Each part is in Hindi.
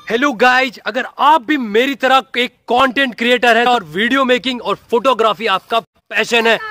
हेलो गाइज, अगर आप भी मेरी तरह एक कंटेंट क्रिएटर है और वीडियो मेकिंग और फोटोग्राफी आपका पैशन है,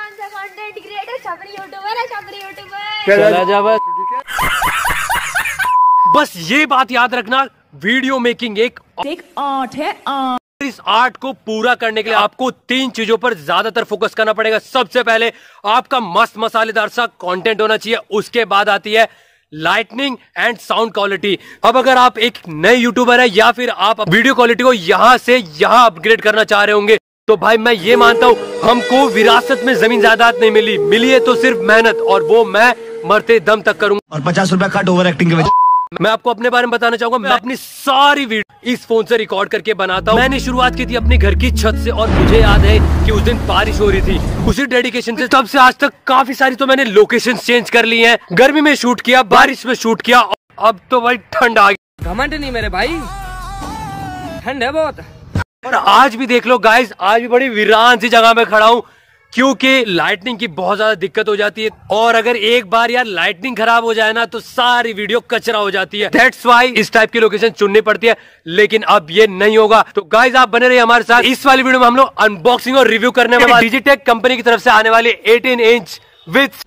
बस ये बात याद रखना, वीडियो मेकिंग एक आर्ट है। इस आर्ट को पूरा करने के लिए आपको 3 चीजों पर ज्यादातर फोकस करना पड़ेगा। सबसे पहले आपका मस्त मसालेदार सा कंटेंट होना चाहिए, उसके बाद आती है लाइटनिंग एंड साउंड क्वालिटी। अब अगर आप एक नए यूट्यूबर है या फिर आप वीडियो क्वालिटी को यहां से यहां अपग्रेड करना चाह रहे होंगे, तो भाई मैं ये मानता हूं हमको विरासत में जमीन जायदाद नहीं मिली है तो सिर्फ मेहनत, और वो मैं मरते दम तक करूंगा। और 50 रुपया कट ओवर एक्टिंग के वजह। मैं आपको अपने बारे में बताना चाहूंगा, मैं अपनी सारी वीडियो इस फोन से रिकॉर्ड करके बनाता हूँ। मैंने शुरुआत की थी अपने घर की छत से, और मुझे याद है कि उस दिन बारिश हो रही थी। उसी डेडिकेशन से तब से आज तक काफी सारी तो मैंने लोकेशन चेंज कर ली हैं। गर्मी में शूट किया, बारिश में शूट किया, अब तो भाई ठंड आ गई। घमंड नहीं मेरे भाई, ठंड है बहुत। और आज भी देख लो गाइस, आज भी बड़ी वीरान सी जगह में खड़ा हूँ, क्योंकि लाइटनिंग की बहुत ज्यादा दिक्कत हो जाती है। और अगर एक बार यार लाइटनिंग खराब हो जाए ना तो सारी वीडियो कचरा हो जाती है। दैट्स व्हाई इस टाइप की लोकेशन चुननी पड़ती है, लेकिन अब ये नहीं होगा। तो गाइस आप बने रहिए हमारे साथ। इस वाली वीडियो में हम लोग अनबॉक्सिंग और रिव्यू करने वाले डिजिटेक कंपनी की तरफ से आने वाली 18 इंच विथ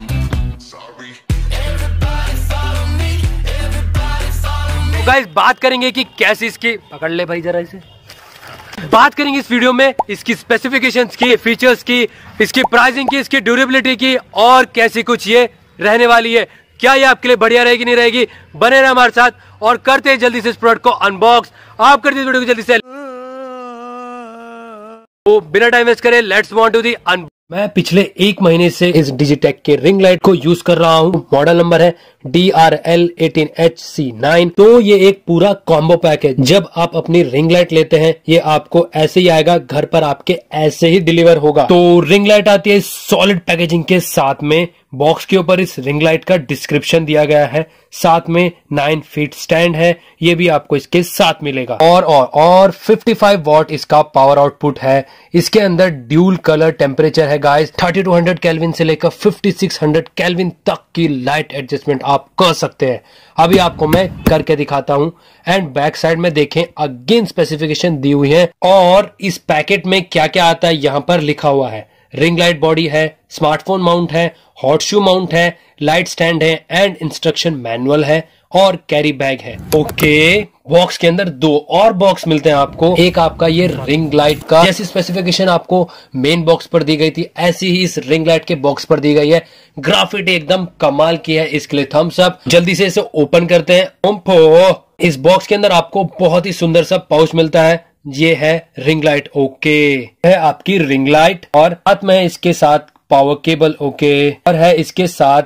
गाइस बात करेंगे कि कैसे इसकी, पकड़ ले भाई जरा इसे, बात करेंगे इस वीडियो में इसकी स्पेसिफिकेशंस की, फीचर्स की, इसकी प्राइसिंग की, इसकी ड्यूरेबिलिटी की, और कैसी कुछ ये रहने वाली है। क्या ये आपके लिए बढ़िया रहेगी नहीं रहेगी, बने रहे हमारे साथ और करते हैं जल्दी से इस प्रोडक्ट को अनबॉक्स। आप करते इस वीडियो को जल्दी से, तो बिना टाइम वेस्ट करे let's move on to the unboxing. मैं पिछले 1 महीने से इस डिजिटेक के रिंग लाइट को यूज कर रहा हूँ। मॉडल नंबर है DRL18HC9। तो ये एक पूरा कॉम्बो पैक है। जब आप अपनी रिंग लाइट लेते हैं ये आपको ऐसे ही आएगा, घर पर आपके ऐसे ही डिलीवर होगा। तो रिंग लाइट आती है सॉलिड पैकेजिंग के साथ में। बॉक्स के ऊपर इस रिंग लाइट का डिस्क्रिप्शन दिया गया है, साथ में 9 फीट स्टैंड है, ये भी आपको इसके साथ मिलेगा। और 55 वॉट इसका पावर आउटपुट है। इसके अंदर ड्यूल कलर टेम्परेचर है गाइस। 3200 केल्विन से लेकर 5600 केल्विन तक की लाइट एडजस्टमेंट आप कर सकते हैं। अभी आपको मैं करके दिखाता हूं। एंड बैक साइड में देखें, अगेन स्पेसिफिकेशन दी हुई है, और इस पैकेट में क्या क्या आता है यहां पर लिखा हुआ है। रिंग लाइट बॉडी है, स्मार्टफोन माउंट है, हॉट शू माउंट है, लाइट स्टैंड है, एंड इंस्ट्रक्शन मैनुअल है, और कैरी बैग है। ओके, बॉक्स के अंदर 2 और बॉक्स मिलते हैं आपको। एक आपका ये रिंग लाइट का, जैसी स्पेसिफिकेशन आपको मेन बॉक्स पर दी गई थी ऐसी ही इस रिंग लाइट के बॉक्स पर दी गई है। ग्राफिटी एकदम कमाल की है, इसके लिए थम्स अप। जल्दी से इसे ओपन करते हैं। इस बॉक्स के अंदर आपको बहुत ही सुंदर सा पाउच मिलता है। ये है रिंग लाइट। ओके, है आपकी रिंग लाइट, और साथ में इसके साथ पावर केबल। ओके, और है इसके साथ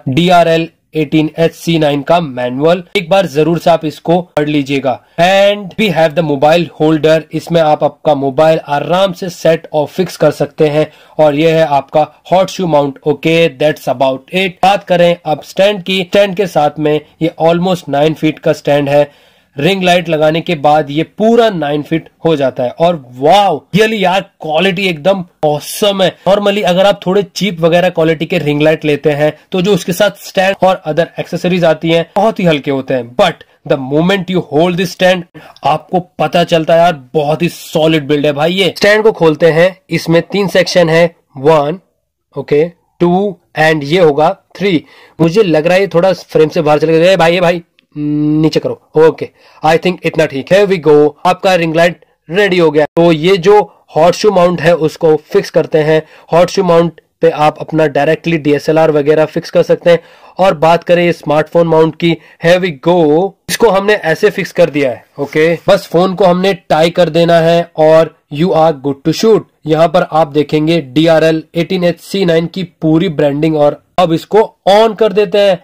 DRL18HC9 का मैनुअल। एक बार जरूर से आप इसको पढ़ लीजिएगा। And we have the mobile holder. इसमें आप आपका मोबाइल आराम से सेट और फिक्स कर सकते हैं। और ये है आपका hot shoe mount. Okay, that's about it. बात करें अब स्टैंड की, स्टैंड के साथ में ये ऑलमोस्ट 9 फीट का स्टैंड है। रिंग लाइट लगाने के बाद ये पूरा 9 फीट हो जाता है। और वाव, रियली यार क्वालिटी एकदम ऑसम है। नॉर्मली अगर आप थोड़े चीप वगैरह क्वालिटी के रिंग लाइट लेते हैं तो जो उसके साथ स्टैंड और अदर एक्सेसरीज आती हैं बहुत ही हल्के होते हैं, but the moment you hold this stand आपको पता चलता है यार बहुत ही सॉलिड बिल्ड है भाई। ये स्टैंड को खोलते हैं, इसमें 3 सेक्शन है, 1 ओके 2 एंड ये होगा 3। मुझे लग रहा है ये थोड़ा फ्रेम से बाहर चले गए भाई नीचे करो। ओके, आई थिंक इतना ठीक है। वी गो, आपका रिंग लाइट रेडी हो गया। तो ये जो हॉट शू माउंट है उसको फिक्स करते हैं। हॉट शू माउंट पे आप अपना डायरेक्टली DSLR वगैरह फिक्स कर सकते हैं। और बात करें स्मार्टफोन माउंट की, है वी गो, इसको हमने ऐसे फिक्स कर दिया है। ओके, बस फोन को हमने टाई कर देना है और you are good to shoot. यहाँ पर आप देखेंगे DRL18HC9 की पूरी ब्रांडिंग। और अब इसको ऑन कर देते हैं।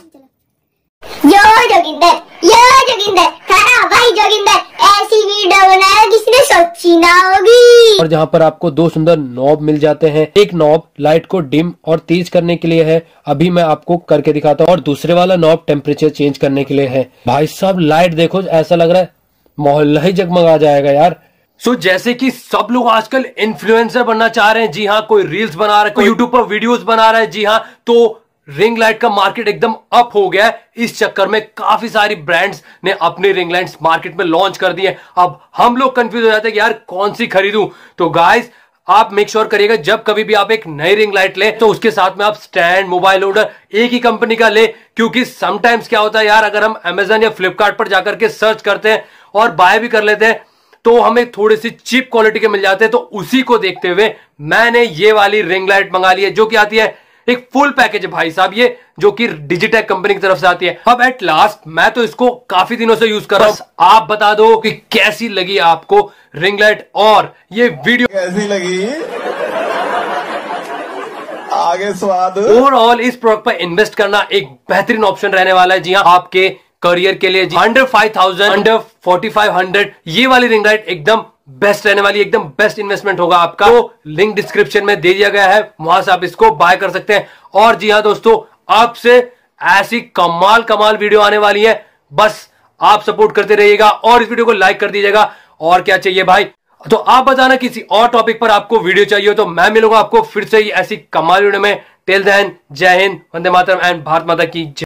जोगिंदर हाँ भाई जोगिंदर, ऐसी वीडियो बनाया किसने सोची ना होगी। और जहाँ पर आपको 2 सुंदर नॉब मिल जाते हैं। एक नॉब लाइट को डिम और तेज करने के लिए है, अभी मैं आपको करके दिखाता हूँ। और दूसरे वाला नॉब टेम्परेचर चेंज करने के लिए है। भाई साहब लाइट देखो, ऐसा लग रहा है मोहल्ला ही जगमगा जाएगा यार। जैसे कि सब लोग आजकल इन्फ्लुएंसर बनना चाह रहे हैं, जी हाँ, कोई रील्स बना रहा है, कोई यूट्यूब पर वीडियोस बना रहा है, जी हाँ, तो रिंग लाइट का मार्केट एकदम अप हो गया है। इस चक्कर में काफी सारी ब्रांड्स ने अपनी रिंग लाइट्स मार्केट में लॉन्च कर दी है। अब हम लोग कंफ्यूज हो जाते हैं कि यार कौन सी खरीदूं। तो गाइस आप मेक श्योर करिएगा जब कभी भी आप एक नई रिंग लाइट ले तो उसके साथ में आप स्टैंड, मोबाइल होल्डर एक ही कंपनी का ले, क्योंकि समटाइम्स क्या होता है यार, अगर हम अमेजन या फ्लिपकार्ट पर जाकर के सर्च करते हैं और बाय भी कर लेते हैं तो हमें थोड़ी सी चीप क्वालिटी के मिल जाते हैं। तो उसी को देखते हुए मैंने ये वाली रिंग लाइट मंगा ली है, जो कि आती है एक फुल पैकेज है भाई साहब, ये जो कि डिजिटेक कंपनी की तरफ से आती है। अब एट लास्ट मैं तो इसको काफी दिनों से यूज कर रहा हूं। आप बता दो कि कैसी लगी आपको रिंग लाइट और ये वीडियो कैसी लगी, आगे स्वाद। ओवरऑल इस प्रोडक्ट पर इन्वेस्ट करना एक बेहतरीन ऑप्शन रहने वाला है। जी हाँ, आपके करियर के लिए अंडर 5000, अंडर 4500 ये वाली रिंग लाइट एकदम बेस्ट रहने वाली, एकदम बेस्ट इन्वेस्टमेंट होगा आपका। तो लिंक डिस्क्रिप्शन में दे दिया गया है, वहां से आप इसको बाय कर सकते हैं। और जी हाँ दोस्तों, आपसे ऐसी कमाल वीडियो आने वाली है, बस आप सपोर्ट करते रहिएगा और इस वीडियो को लाइक कर दीजिएगा। और क्या चाहिए भाई, तो आप बताना किसी और टॉपिक पर आपको वीडियो चाहिए तो मैं मिलूंगा आपको फिर से ही ऐसी कमाल वीडियो में। टिल देन, जय हिंद, वंदे मातरम एंड भारत माता की जय।